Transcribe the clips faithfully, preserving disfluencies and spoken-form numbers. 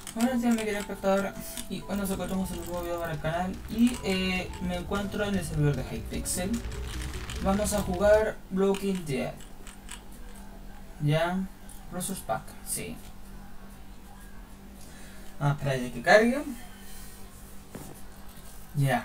Buenos días, mi querido espectador, y hoy nos encontramos en un nuevo video para el canal y eh, me encuentro en el servidor de Hypixel. Vamos a jugar Walking Dead. Ya, Resource Pack, sí. Ah, espera de que cargue. Ya.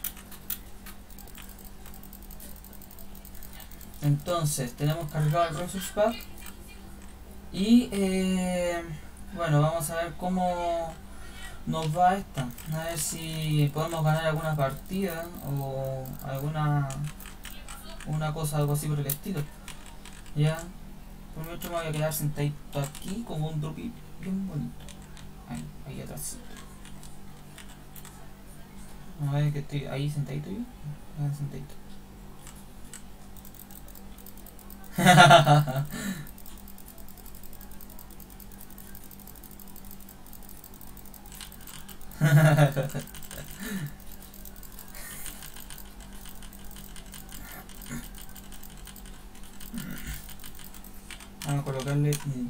Entonces, tenemos cargado el Resource Pack. Y eh, bueno, vamos a ver cómo nos va esta. A ver si podemos ganar alguna partida o alguna una cosa, algo así por el estilo. Ya, por mucho me voy a quedar sentadito aquí como un dropi bien bonito. Ahí, ahí atrás. A ver que estoy ahí sentadito yo. Ahí sentadito. Vamos a colocarle mm.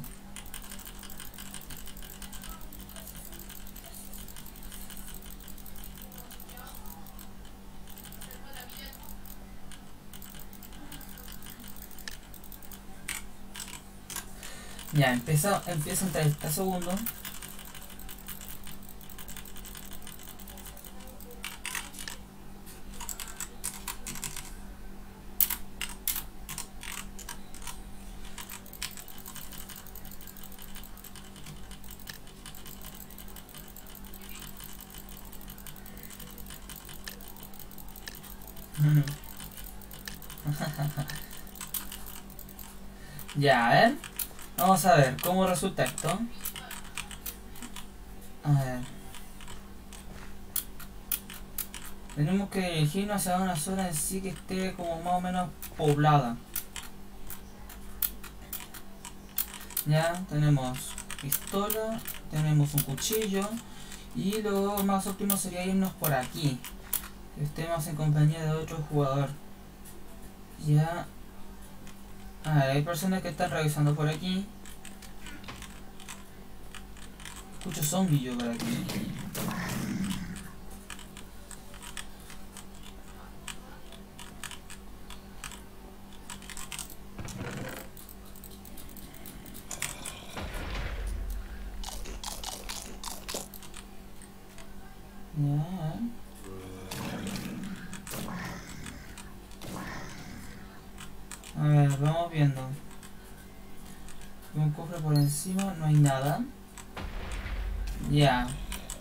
Ya, empieza, empieza en treinta segundos. Ya, a ver. Vamos a ver cómo resulta esto. A ver. Tenemos que dirigirnos hacia una zona en sí que esté como más o menos poblada. Ya, tenemos pistola, tenemos un cuchillo. Y lo más óptimo sería irnos por aquí. Que estemos en compañía de otro jugador. Ya. A ver, hay personas que están revisando por aquí. Escucho zombies yo por aquí. Ya. A ver, vamos viendo. Un cofre por encima, no hay nada. Ya.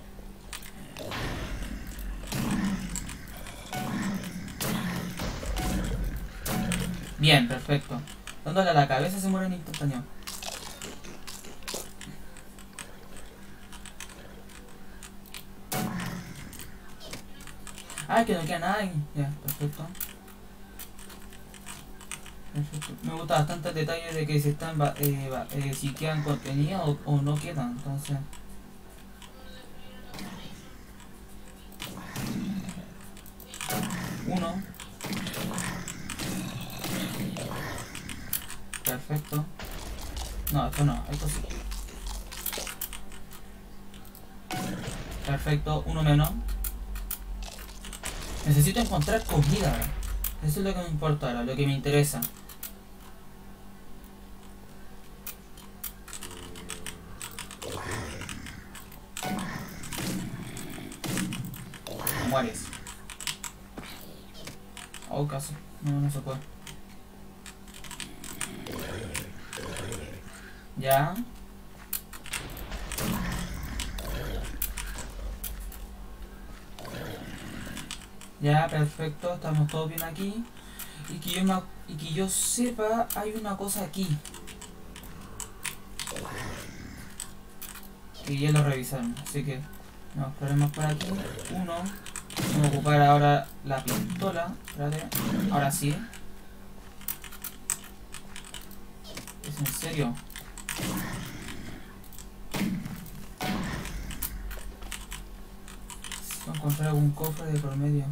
Bien, perfecto. Dándole a la cabeza se muere en instantáneo. Ah, que no queda nada ahí. Ya, perfecto. Perfecto. Me gusta bastante el detalle de que si están eh, eh, si quedan contenidos o, o no quedan, entonces. Uno. Perfecto. No, esto no, esto sí. Perfecto, uno menos. Necesito encontrar comida. Eso es lo que me importa ahora, lo que me interesa. Mueres. Oh, casi. No, no se puede. Ya. Ya, perfecto. Estamos todos bien aquí. Y que yo, me, y que yo sepa, hay una cosa aquí. Que ya lo revisaron. Así que nos esperemos por aquí. Uno. Vamos a ocupar ahora la pistola. Espérate. Ahora sí. ¿Es en serio? Voy a encontrar algún cofre de por medio.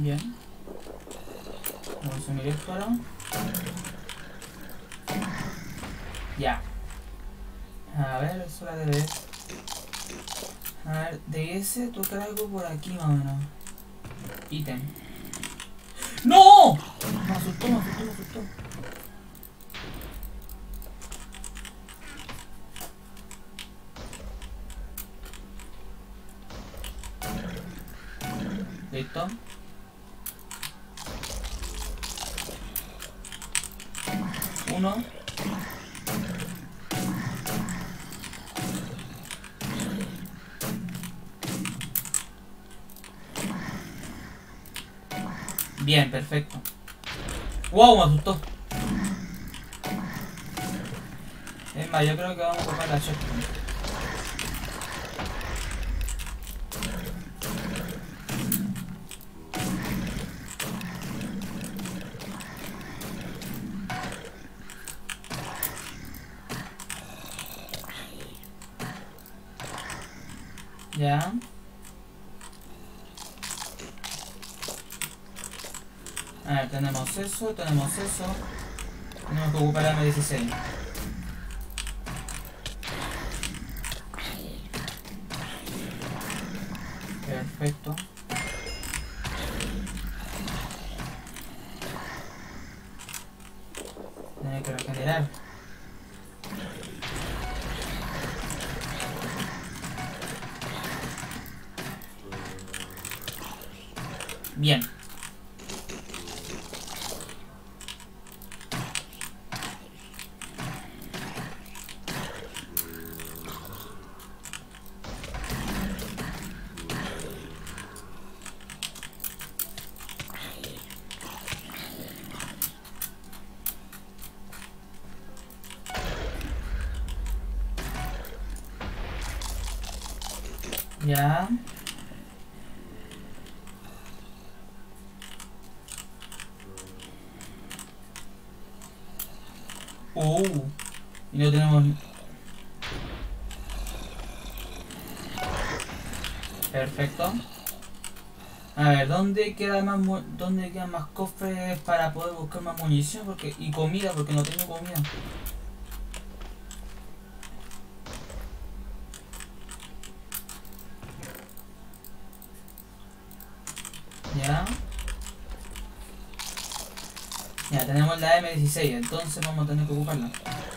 Bien. Vamos a consumir esto ahora. Ya. A ver, eso la debe. A ver, de ese tocar algo por aquí más o menos. Ítem. ¡No! Me asustó, me asustó, me asustó. Listo. Uno. Bien, perfecto. ¡Wow! Me asustó. Es más, yo creo que vamos a ocupar la shotgun. Ya. A ver, tenemos eso, tenemos eso. Tenemos que ocupar la M dieciséis. Perfecto. Tiene que regenerar. Bien. Ya. Uh, y no tenemos. Perfecto. A ver, ¿dónde queda más mu dónde quedan más cofres para poder buscar más munición? Porque y comida, porque no tengo comida. Ya. Ya, tenemos la M dieciséis, entonces vamos a tener que ocuparla.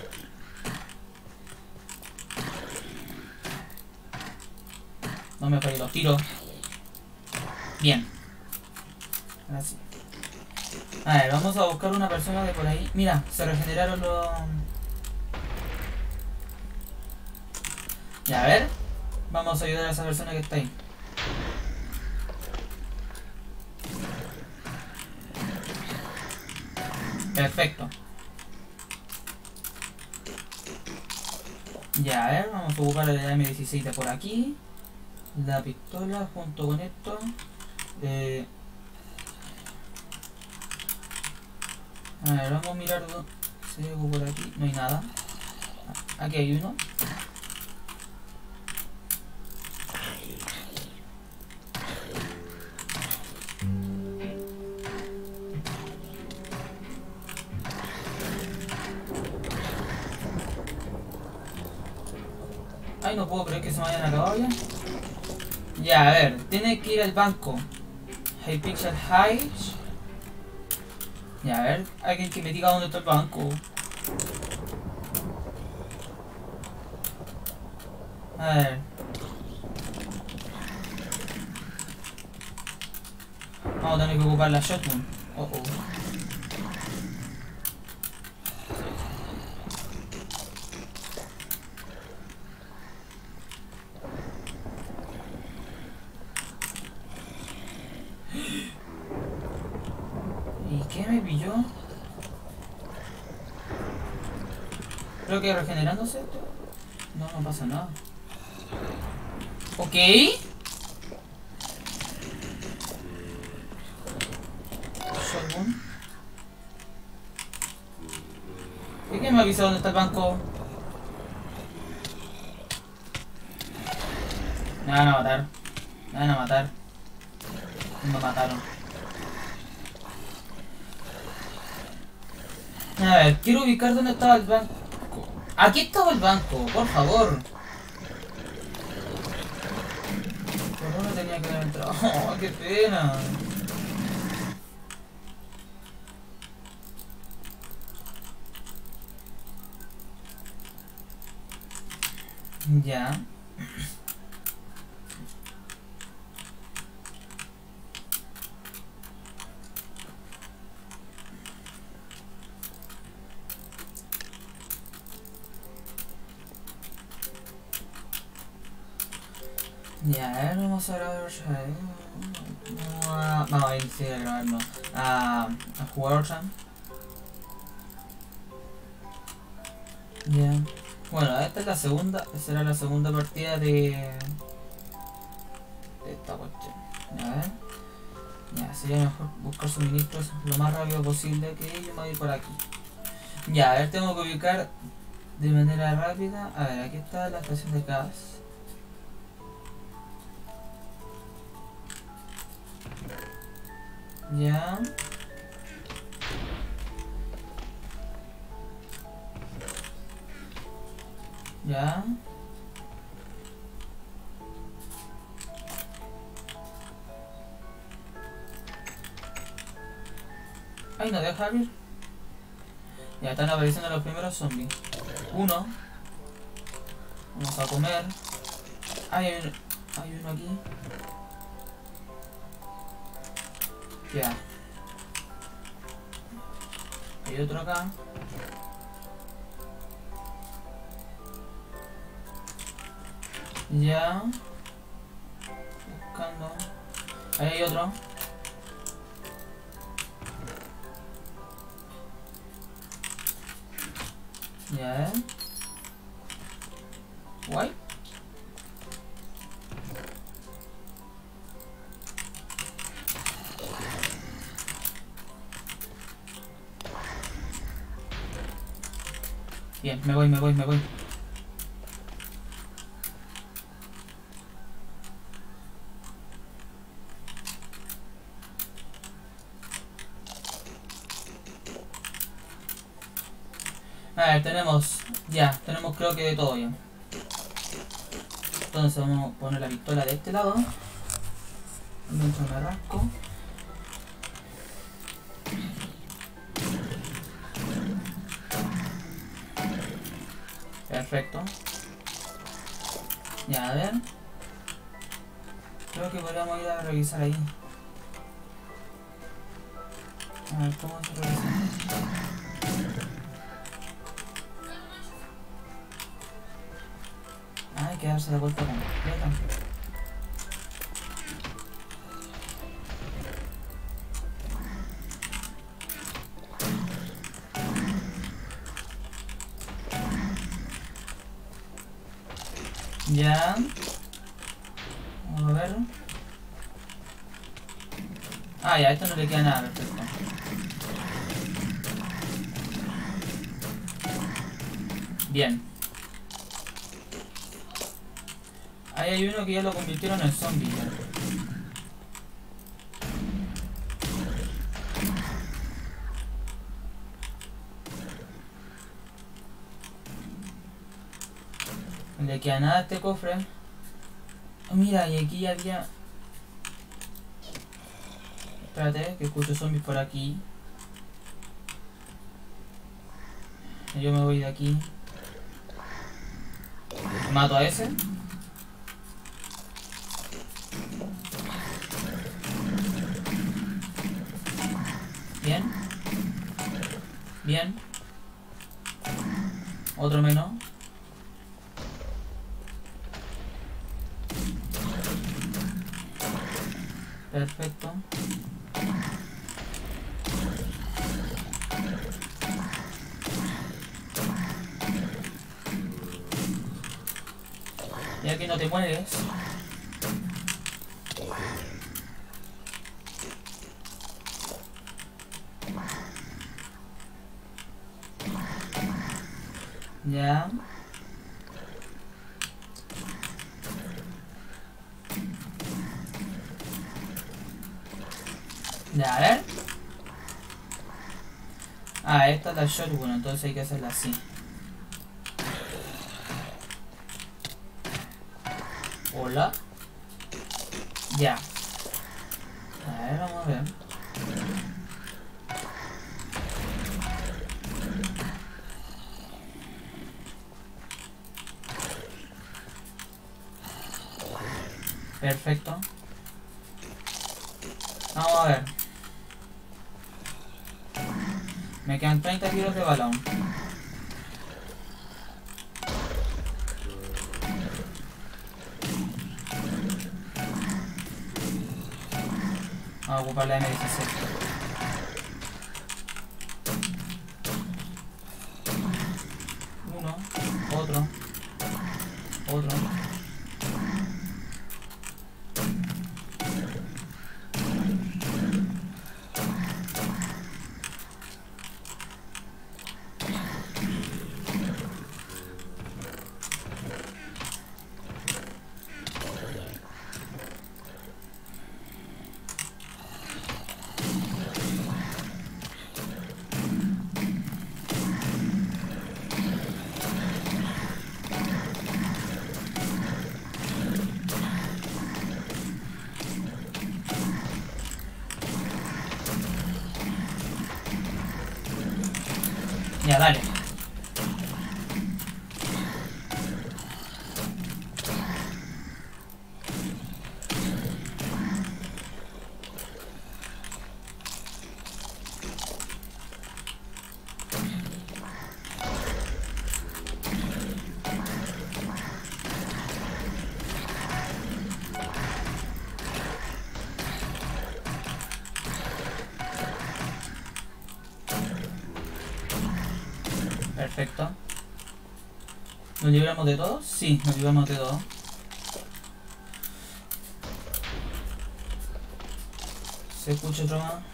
No me fallé los tiros. Bien. Ahora sí. A ver, vamos a buscar una persona de por ahí. Mira, se regeneraron los... Ya, a ver. Vamos a ayudar a esa persona que está ahí. Perfecto. Ya, a ver, vamos a ocupar la M dieciséis de por aquí. La pistola junto con esto. Eh... A ver, vamos a mirar si hay algo por aquí. No hay nada. Aquí hay uno. Ay, no puedo creer que se me hayan acabado ya. Ya, a ver, tiene que ir al banco. Hypixel Heights. Ya, a ver, alguien que me diga dónde está el banco. A ver. Vamos a tener que ocupar la shotgun. Oh, oh. ¿Y qué me pilló? Creo que regenerándose esto. No, no pasa nada. Ok. Shotgun. ¿Y quién me avisa dónde está el banco? Me van a matar. Me van a matar. Me mataron. A ver, quiero ubicar dónde estaba el banco. Aquí estaba el banco, por favor. ¿Por dónde tenía que haber entrado? Oh, qué pena. Ya. Ya, a ver, vamos a grabar otra vez. Vamos a, vamos a iniciar a grabar, no. A, a jugar otra. Ya. Bueno, esta es la segunda, será la segunda partida de, de esta cuestión. A ver. Ya, sería mejor buscar suministros lo más rápido posible, que yo me voy por aquí. Ya, a ver, tengo que ubicar de manera rápida. A ver, aquí está la estación de gas. Ya. Ya. Ay, no deja abrir. Ya están apareciendo los primeros zombies. Uno. Vamos a comer. Ay, hay uno, hay uno aquí. Ya. Hay otro acá. Ya. Buscando. Ahí hay otro. Ya. Guay. Bien, me voy, me voy, me voy. A ver, tenemos, ya, tenemos creo que de todo ya. Entonces vamos a poner la pistola de este lado. Dentro me rasco. Perfecto. Ya, a ver. Creo que podríamos ir a revisar ahí. A ver, ¿cómo se revisa? Ah, hay que darse la vuelta completa. Ya. Vamos a ver. Ah, ya, a esto no le queda nada, perfecto. Bien. Ahí hay uno que ya lo convirtieron en zombie. Ya. No le queda nada a este cofre. Oh, mira, y aquí había... Espérate, que escucho zombies por aquí. Yo me voy de aquí. Mato a ese. Bien. Bien. Otro menos. Perfecto. Y aquí no te mueres. Ya. Ya, a ver. Ah, esta es la shotgun, entonces hay que hacerla así. Hola. Ya. A ver, vamos a ver. Perfecto. Vamos a ver. Me quedan treinta tiros de balón. Vamos a ocupar la eme dieciséis. Uno, otro, otro. Ya, dale. Perfecto. ¿Nos libramos de todo? Sí, nos libramos de todo. ¿Se escucha otro más?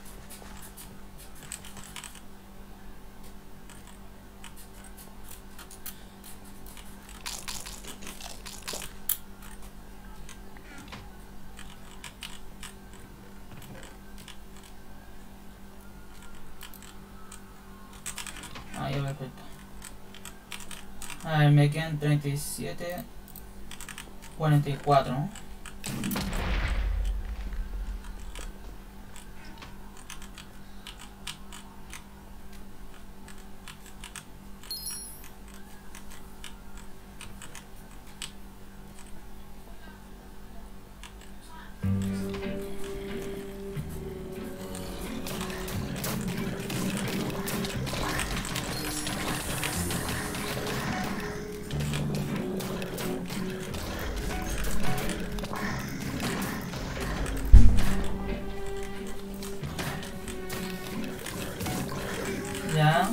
Ah, ya, perfecto. A ver, me quedan treinta y siete, cuarenta y cuatro, ¿no? Ya.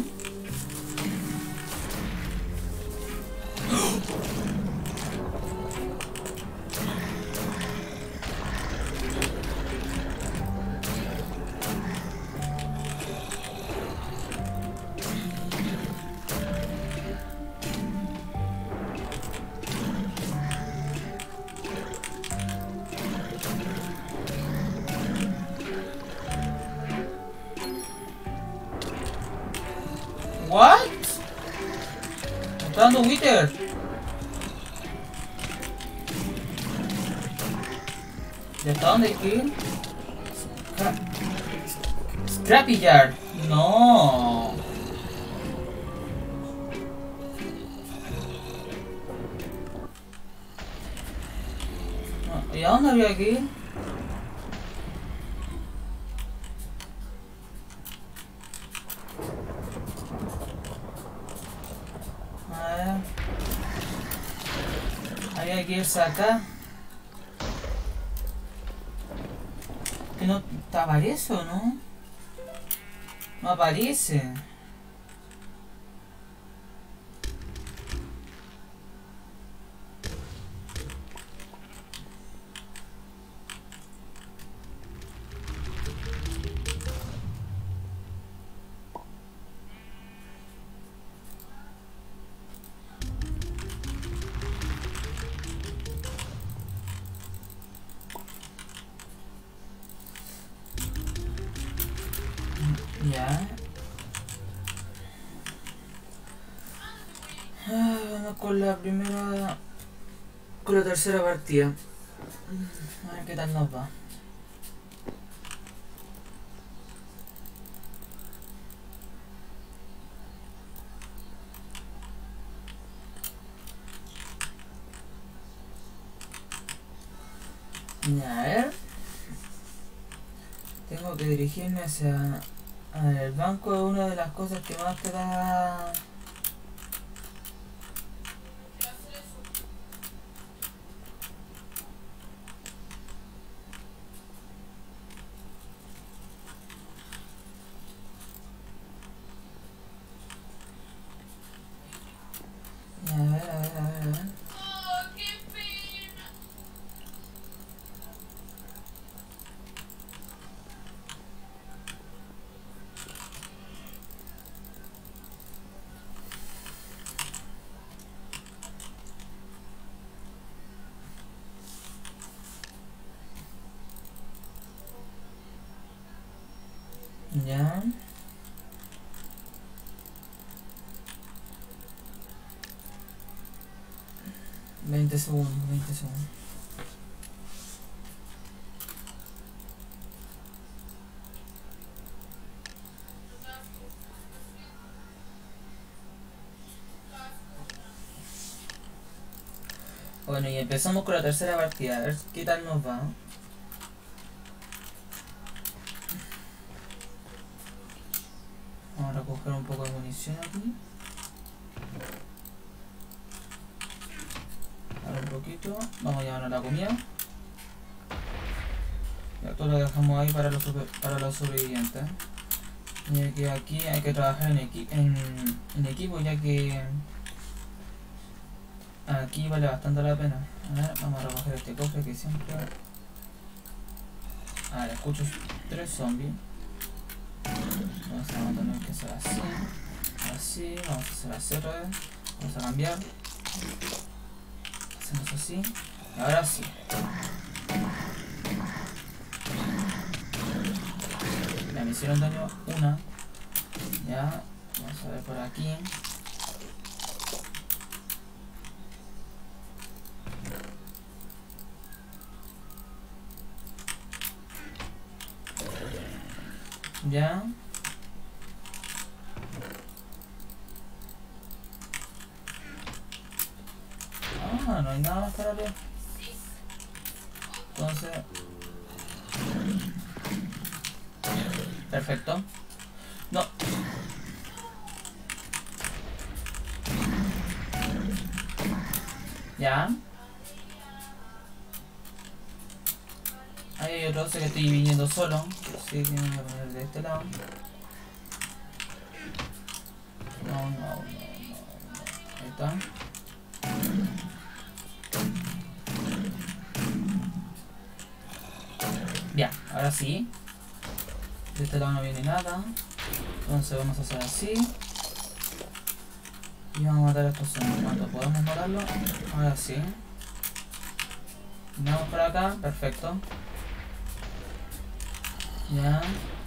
What? Me está dando Wither. ¿De hasta dónde hay que ir? Scra Scrappy Yard. No. No. ¿Y a dónde había que ir? A ver. Había que irse acá. ¿Que no te aparece o no? No aparece. Ya. empezamos con la primera, con la tercera partida. A ver qué tal nos va. A ver, tengo que dirigirme hacia el banco. Es una de las cosas que más te da. A ver, a ver, a ver, a ver. Ya. veinte segundos, veinte segundos. Bueno, y empezamos con la tercera partida, a ver qué tal nos va. Vamos a recoger un poco de munición aquí. Ahora un poquito. Vamos a llevarnos la comida. Y esto lo dejamos ahí para los, super, para los sobrevivientes. Ya que aquí hay que trabajar en, equi en, en equipo, ya que aquí vale bastante la pena. A ver, vamos a recoger este cofre que siempre... A ver, escucho tres zombies. Entonces vamos a tener que hacer así. Así, vamos a hacer así otra vez. Vamos a cambiar. Hacemos así. Ahora sí. Ya me hicieron daño una. Ya. Vamos a ver por aquí. Ya. Ah, no hay nada más para ver. Entonces... Perfecto. No. Ya. Ahí hay otro sé que estoy viniendo solo. Así que me voy a poner de este lado. No, no, no, no, no. Ahí está. Ya, ahora sí. De este lado no viene nada. Entonces vamos a hacer así. Y vamos a matar a estos zombies. ¿Cuánto podemos matarlo? Ahora sí. Vamos por acá, perfecto. Ya.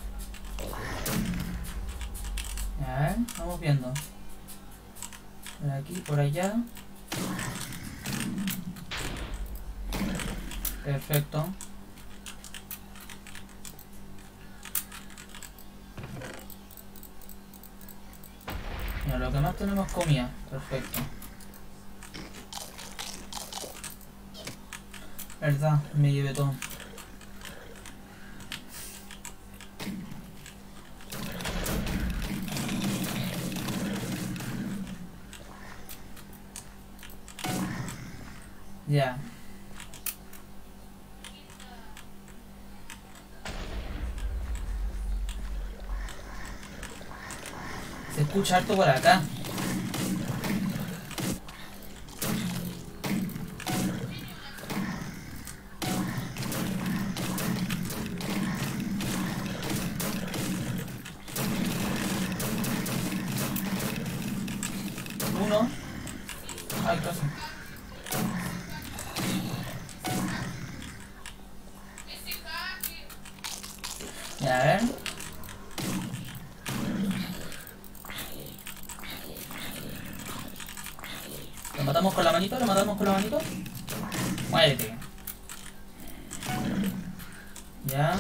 A ver, vamos viendo. Por aquí, por allá. Perfecto. Mira, lo que más tenemos comida. Perfecto. Verdad, me llevé todo. Ya. Se escucha harto por acá. Uno. Ay, casi. Ya, a ver. matamos con la manito, lo matamos con la manito. Muérete. Ya.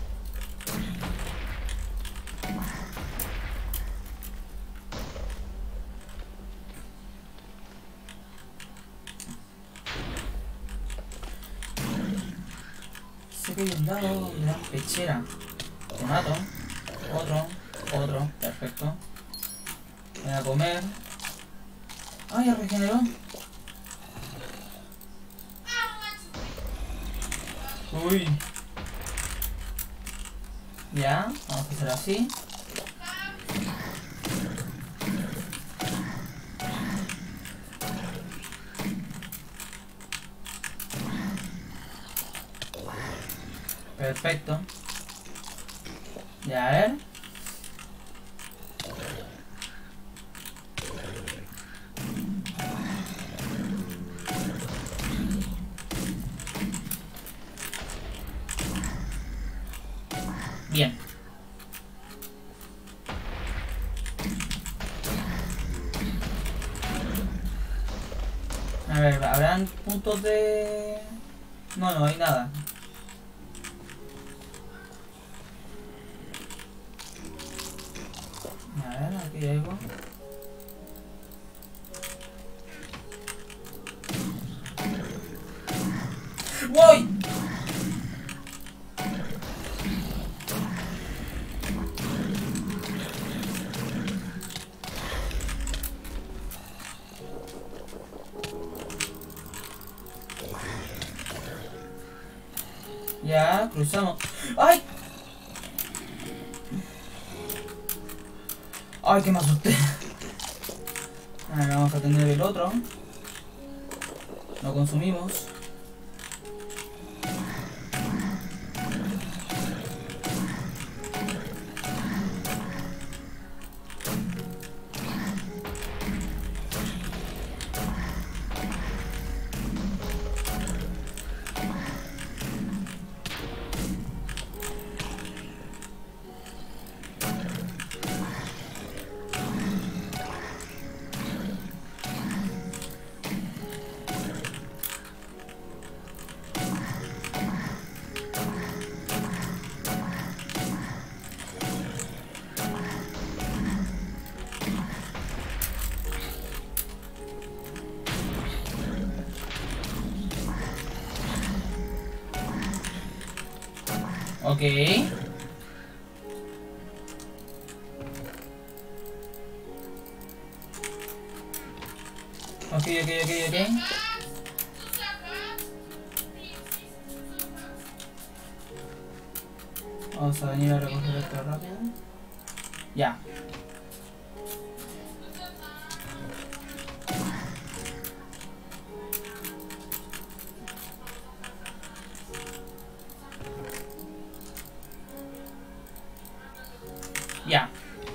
Sé que hay un lado, una pechera. Te mato. Otro, otro, perfecto. Voy a comer. Ay, ya regeneró. Uy. Ya, vamos a hacer así. Perfecto. Ya, a ver. Bien. A ver, ¿habrán puntos de...? No, no hay nada. A ver, aquí hay algo. ¡Voy! Ya, cruzamos. ¡Ay! ¡Ay, que me asusté! Ahora vamos a tener el otro. Lo consumimos. Ok. Ok, ok, ok, ok. Vamos a venir a recoger esto rápido. Ya. Ya.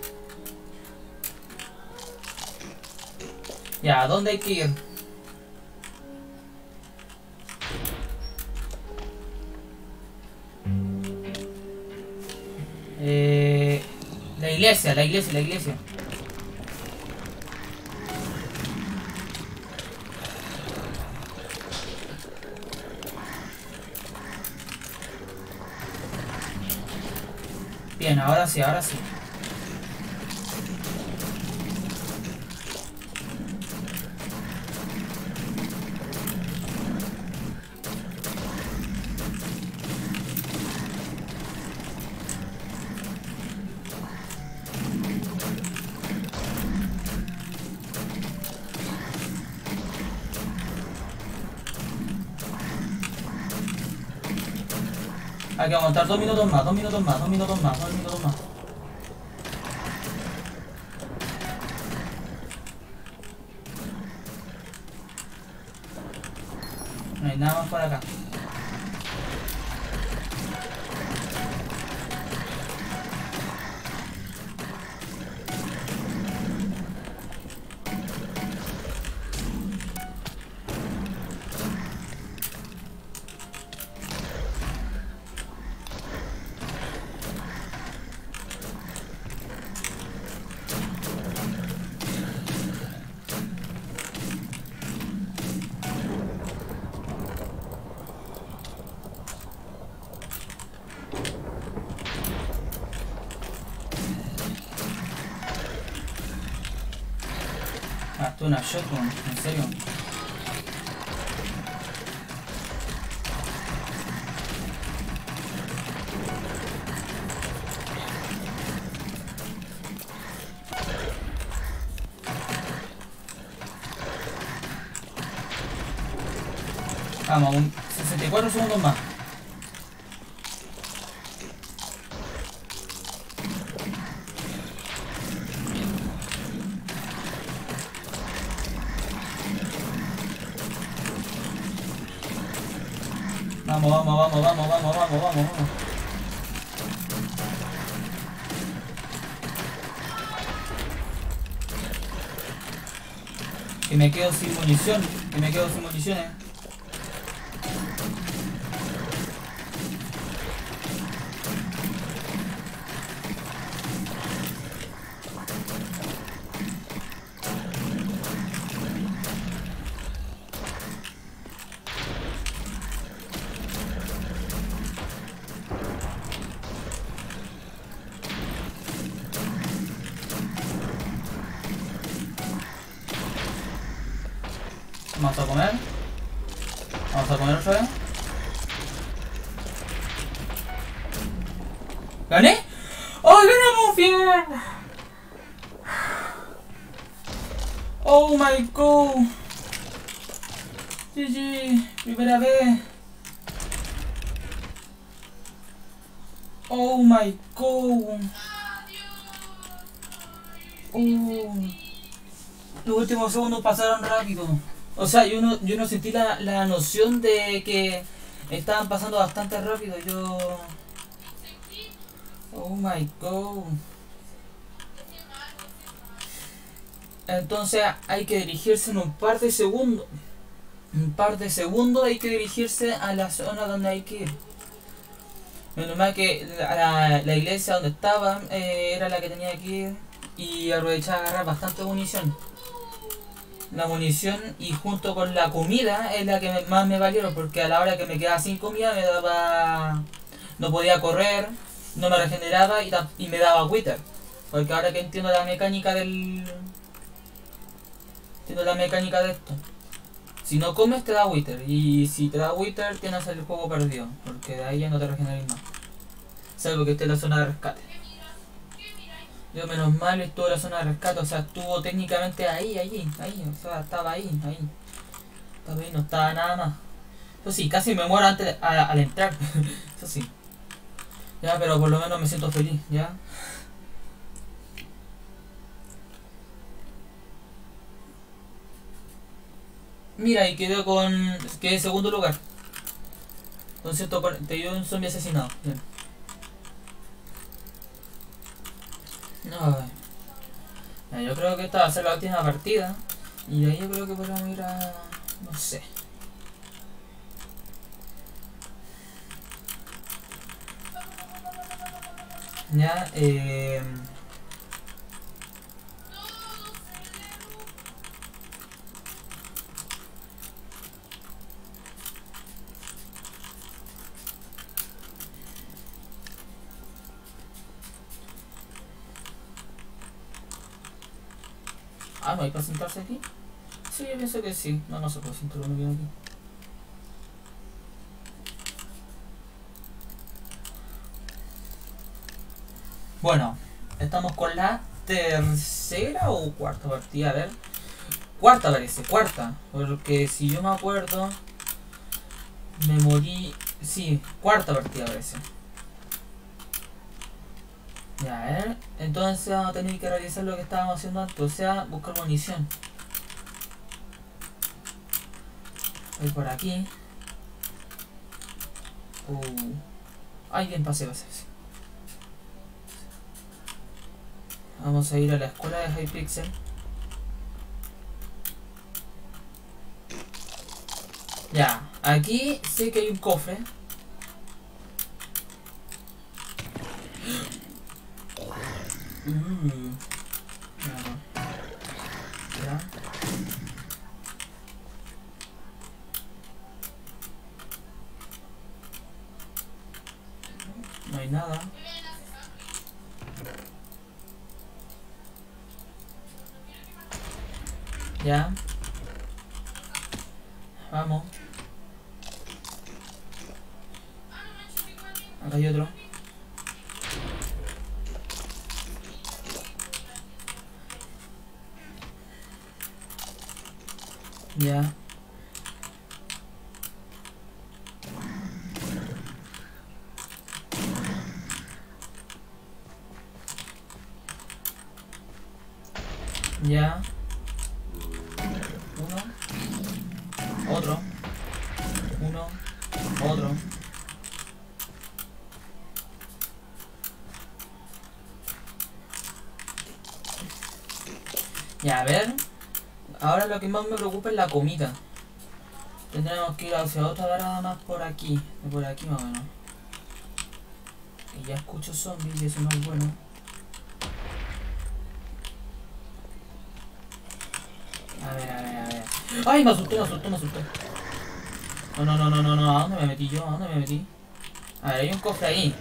Ya, ¿a dónde hay que ir? Eh, la iglesia, la iglesia, la iglesia. Bien, ahora sí, ahora sí. Hay que aguantar dos minutos más, dos minutos más, dos minutos más, dos minutos más. No hay nada más por acá. Ah, esto es una shotgun, en serio. Vamos, un sesenta y cuatro segundos más. Vamos, vamos, vamos, vamos, vamos, vamos, vamos, vamos. Que me quedo sin munición, que me quedo sin municiones. Vamos a comer. Vamos a comer otra vez. ¿Gané? ¡Oh, ganamos! ¡Bien! ¡Oh, my God! G G, primera vez. ¡Oh, my God! Oh. Los últimos segundos pasaron rápido. O sea, yo no, yo no sentí la, la noción de que estaban pasando bastante rápido. Yo... Oh my God. Entonces hay que dirigirse en un par de segundos. Un par de segundos hay que dirigirse a la zona donde hay que ir. Menos mal que la, la iglesia donde estaba eh, era la que tenía que ir. Y aprovechar a agarrar bastante munición. La munición y junto con la comida es la que más me valieron, porque a la hora que me quedaba sin comida me daba... no podía correr, no me regeneraba y, y me daba wither. Porque ahora que entiendo la mecánica del... entiendo la mecánica de esto. Si no comes te da wither, y si te da wither tienes el juego perdido, porque de ahí ya no te regeneras más. Salvo que esté en la zona de rescate. Yo menos mal estuvo en la zona de rescate, o sea, estuvo técnicamente ahí, allí, ahí, o sea, estaba ahí, ahí. Estaba ahí, no estaba nada más. Eso sí, casi me muero antes de, a, al entrar. Eso sí. Ya, pero por lo menos me siento feliz, ¿ya? Mira, y quedé con... quedé en segundo lugar. Con ciento cuarenta y uno zombie asesinado. Bien. No, ya, yo creo que esta va a ser la última partida. Y de ahí yo creo que podemos ir a... no sé. Ya, eh... ah, ¿no hay para sentarse aquí? Sí, yo pienso que sí. No, no se puede sentar uno bien aquí. Bueno, estamos con la tercera o cuarta partida, a ver. Cuarta parece, cuarta. Porque si yo me acuerdo, me morí... sí, cuarta partida parece. Ya, a ver. Entonces vamos a tener que realizar lo que estábamos haciendo antes, o sea, buscar munición. Voy por aquí. Uh. Ay, bien, pasé, pasé, pasé. Vamos a ir a la escuela de Hypixel. Ya, aquí sé que hay un cofre. Uh. Ya. No hay nada. Ya. Vamos. Acá hay otro. Ya. Ya. Uno. Otro. Uno. Otro. Ya, a ver. Ahora lo que más me preocupa es la comida. Tendremos que ir hacia otra parada más por aquí. Por aquí más o menos. Y ya escucho zombies y eso no es bueno. A ver, a ver, a ver. ¡Ay! Me asustó, me asustó, me asustó. No, no, no, no, no, no. ¿A dónde me metí yo? ¿A dónde me metí? A ver, hay un cofre ahí.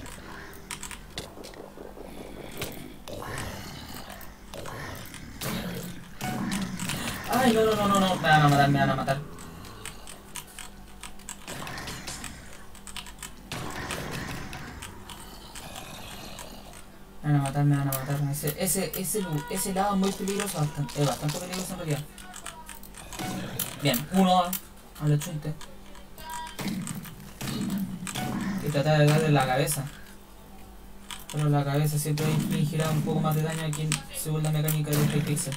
Ay, no, no, no, no, no. Me van a matar, me van a matar. Me van a matar, me van a matar. Ese, ese, ese, ese lado es muy peligroso, bastante, es bastante peligroso en realidad. Bien, uno a la chunte. Y tratar de darle la cabeza. Pero la cabeza siempre infligirá un poco más de daño aquí según la mecánica de este pixel.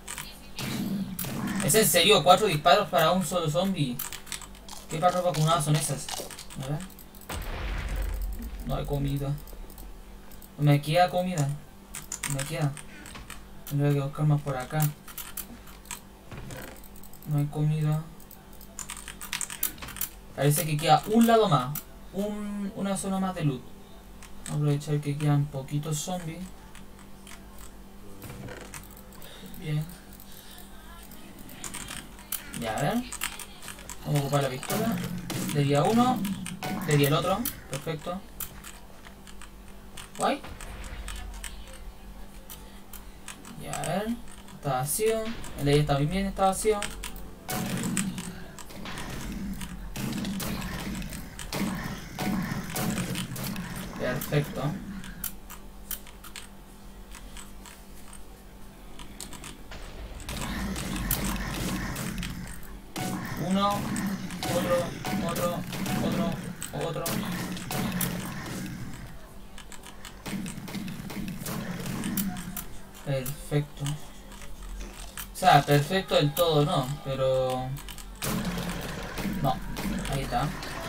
¿Es en serio? ¿Cuatro disparos para un solo zombie? ¿Qué perros vacunados son esas? A ver. No hay comida. Me queda comida. Me queda. Tendría que buscar más por acá. No hay comida. Parece que queda un lado más. Un, una zona más de loot. Vamos a aprovechar que quedan poquitos zombies. Bien. Ya, a ver. Vamos a ocupar la pistola. Le di a uno. Le di al otro. Perfecto. Guay. Ya, a ver. Está vacío. El de ahí está bien, está vacío. Perfecto. Uno, otro, otro, otro, otro. Perfecto. O sea, perfecto del todo no, pero... No, ahí está.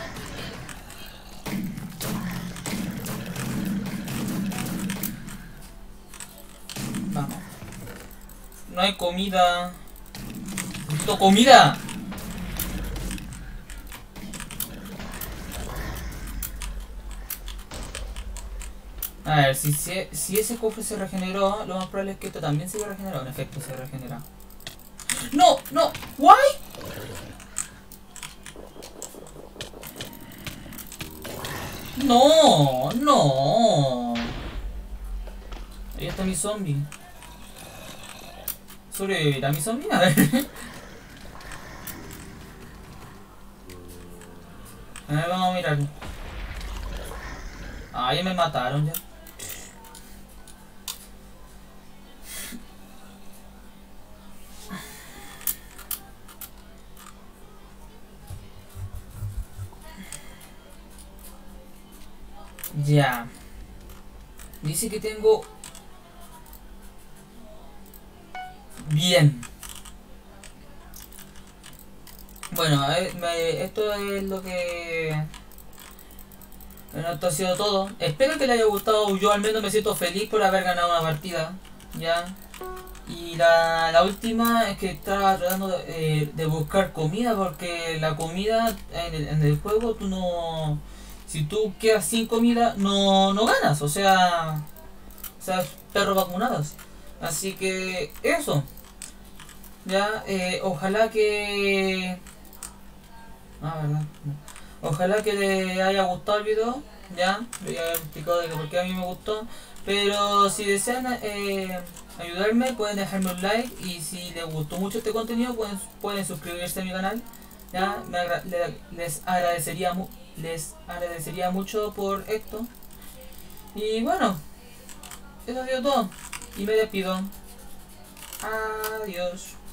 Vamos. No hay comida. ¡Necesito comida! A ver, si, se, si ese cofre se regeneró, lo más probable es que esto también se regeneró. En efecto, se regenera. ¡No! ¡No! ¿Why? ¡No! ¡No! Ahí está mi zombie. ¿Sobrevivirá mi zombie? A ver. A ver, vamos a mirar. Ah, ya me mataron ya. Ya. Dice que tengo... Bien. Bueno, a ver, me, esto es lo que... Bueno, esto ha sido todo. Espero que les haya gustado. Yo al menos me siento feliz por haber ganado una partida. Ya. Y la, la última es que estaba tratando de, eh, de buscar comida. Porque la comida en el, en el juego tú no... Si tú quedas sin comida no, no ganas. O sea... O sea, perros vacunados. Así que eso. Ya, eh, ojalá que... Ah, verdad. Ojalá que les haya gustado el video. Ya, voy a haber explicado de que por qué a mí me gustó. Pero si desean eh, ayudarme, pueden dejarme un like. Y si les gustó mucho este contenido, pueden, pueden suscribirse a mi canal. Ya, me agra le les, agradecería mu les agradecería mucho por esto. Y bueno, eso ha sido todo. Y me despido. Adiós.